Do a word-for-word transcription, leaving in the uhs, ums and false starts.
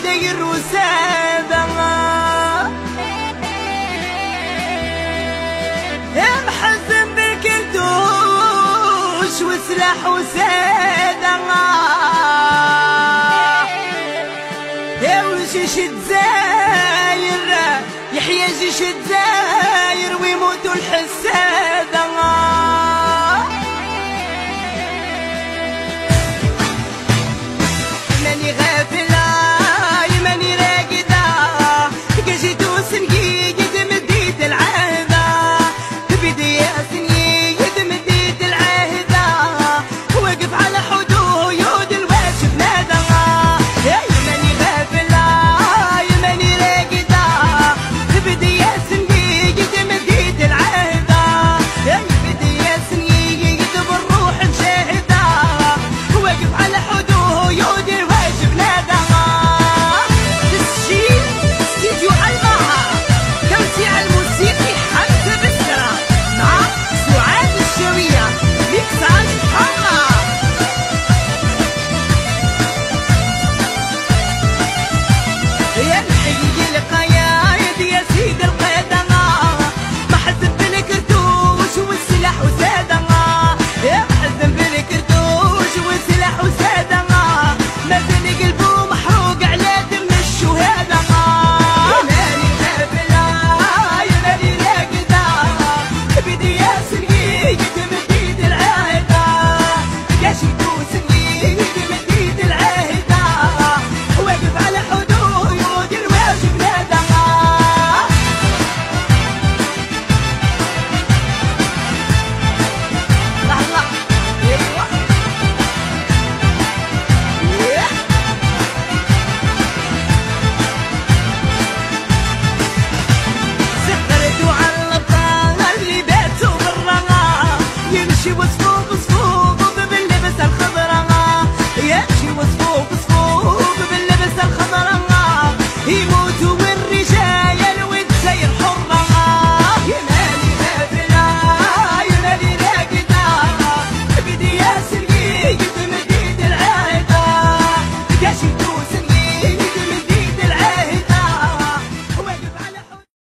داير وسادة محزن بالكلتوش وسلاح وسادة يا وجيش الدزاير يحيى جيش الدزاير ويموتوا الحسادة ماني غافلة ماني راقدة جيت وسنقيد مديت العهدة بدي سنقيد مديت العهدة واقف على حدود الواجب نادى يا ماني غافلة ماني راقدة بدي سنقيد مديت العهدة يا بدي سنقيد بالروح مشاهدة واقف على حدود الواجب نادى تسجيل استديو المها توزيع الموسيقي حمزة بسرة مع سعاد الشاوية ميكساج حما يا الحي القيايد يا سيد القدمة محزن بالكرتوش والسلاح وسادة يا محزن بالكرتوش والسلاح وسادة مازال قلبه محروق على دم الشهادة يا ماني غافلة يا ماني راقدة بدي سنقيد مديد العهدة جيت وسنقيد مديد العهدة واقف على حدود الواجب نادى لحظة ايوه سكرتوا على الابطال اللي باتوا برا يمشي وصفوف صفوف باللبس الخضرا يمشي وصفوف صفوف